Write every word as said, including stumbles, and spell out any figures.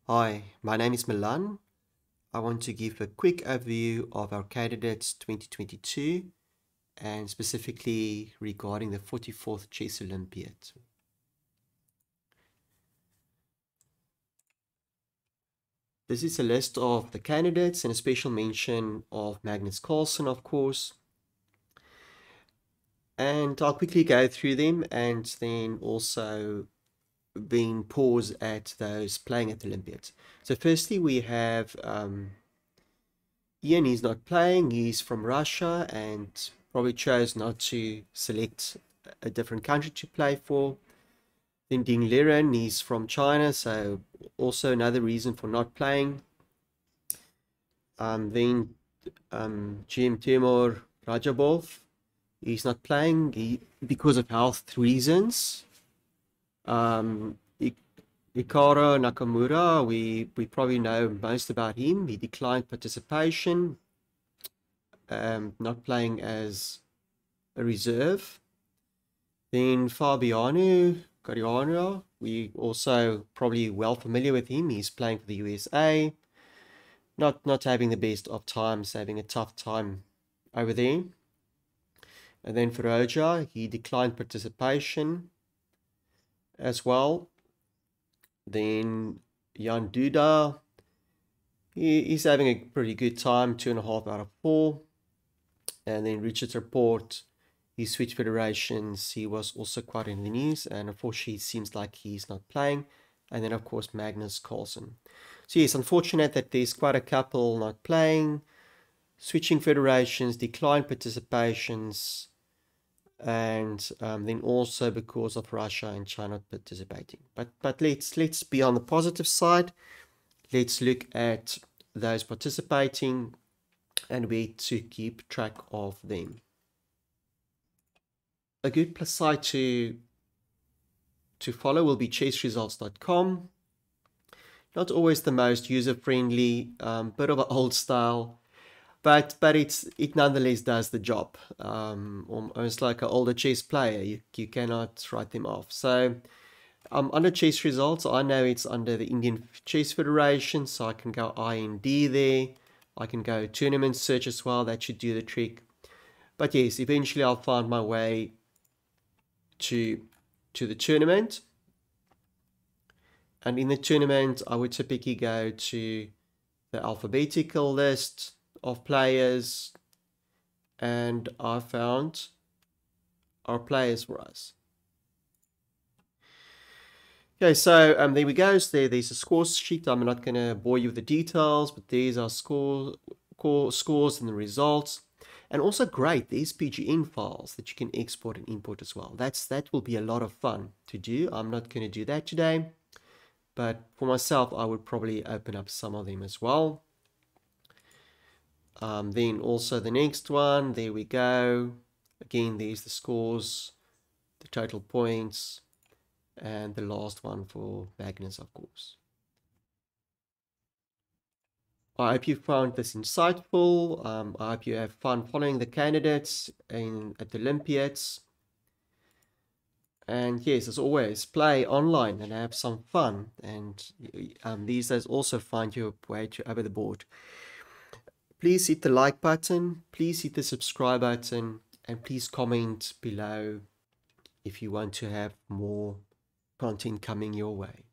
Hi, my name is Milan. I want to give a quick overview of our candidates twenty twenty-two and specifically regarding the forty-fourth Chess Olympiad. This is a list of the candidates and a special mention of Magnus Carlsen, of course. And I'll quickly go through them and then also being pause at those playing at the Olympiads. So firstly, we have um, Ian. He's not playing. He's from Russia and probably chose not to select a different country to play for. Then Ding Liren, he's from China, so also another reason for not playing. Um, then um, G M Timur Rajabov, he's not playing he, because of health reasons. Um, Ikaro Nakamura, we, we probably know most about him. He declined participation, um, not playing as a reserve. Then Fabiano Caruana, we also probably well familiar with him. He's playing for the U S A. Not, not having the best of times, having a tough time over there. And then Feroja, he declined participation as well. Then Jan Duda, he, he's having a pretty good time, two and a half out of four. And then Richard Report, he switched federations. He was also quite in the news, and unfortunately it seems like he's not playing. And then of course Magnus Carlsen. So yes, unfortunate that there's quite a couple not playing, switching federations, declined participations, and um, then also because of Russia and China not participating. But but let's let's be on the positive side. Let's look at those participating and where to keep track of them. A good site to to follow will be chess results dot com. Not always the most user-friendly, um, bit of an old style, but but it's it nonetheless does the job. Um, almost like an older chess player, you, you cannot write them off. So um, under chess results, I know it's under the Indian Chess Federation, so I can go I N D there. I can go tournament search as well. That should do the trick. But yes, eventually I'll find my way to to the tournament. And in the tournament, I would typically go to the alphabetical list of players, and I found our players for us. Okay, so um, there we go. So there, there's a scores sheet. I'm not going to bore you with the details, but these are score, score, scores and the results. And also great, there's P G N files that you can export and import as well. That's That will be a lot of fun to do. I'm not going to do that today, but for myself, I would probably open up some of them as well. Um, then also the next one, there we go. Again, there's the scores, the total points, and the last one for Magnus, of course. I hope you found this insightful. Um, I hope you have fun following the candidates in, at the Olympiads. And yes, as always, play online and have some fun. And um, these days also find your way to over the board. Please hit the like button, please hit the subscribe button, and please comment below if you want to have more content coming your way.